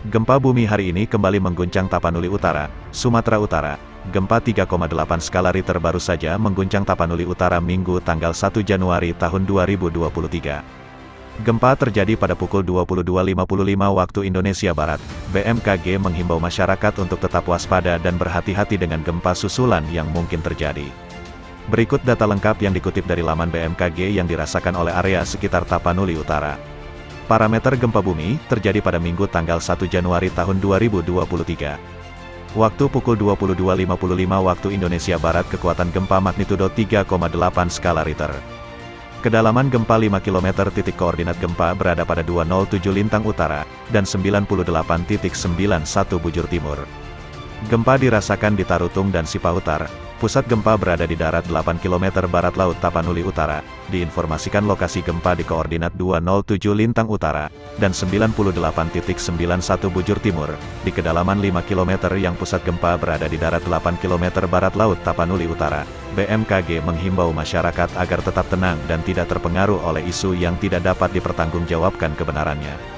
Gempa bumi hari ini kembali mengguncang Tapanuli Utara, Sumatera Utara. Gempa 3,8 skala Richter baru saja mengguncang Tapanuli Utara Minggu tanggal 1 Januari tahun 2023. Gempa terjadi pada pukul 22.55 waktu Indonesia Barat. BMKG menghimbau masyarakat untuk tetap waspada dan berhati-hati dengan gempa susulan yang mungkin terjadi. Berikut data lengkap yang dikutip dari laman BMKG yang dirasakan oleh area sekitar Tapanuli Utara. Parameter gempa bumi terjadi pada Minggu tanggal 1 Januari tahun 2023. Waktu pukul 22.55 waktu Indonesia Barat, kekuatan gempa magnitudo 3,8 skala Richter. Kedalaman gempa 5 km. Titik koordinat gempa berada pada 207 Lintang Utara, dan 98.91 Bujur Timur. Gempa dirasakan di Tarutung dan Sipahutar. Pusat gempa berada di darat 8 km barat laut Tapanuli Utara. Diinformasikan lokasi gempa di koordinat 207 Lintang Utara, dan 98.91 Bujur Timur, di kedalaman 5 km yang pusat gempa berada di darat 8 km barat laut Tapanuli Utara. BMKG menghimbau masyarakat agar tetap tenang dan tidak terpengaruh oleh isu yang tidak dapat dipertanggungjawabkan kebenarannya.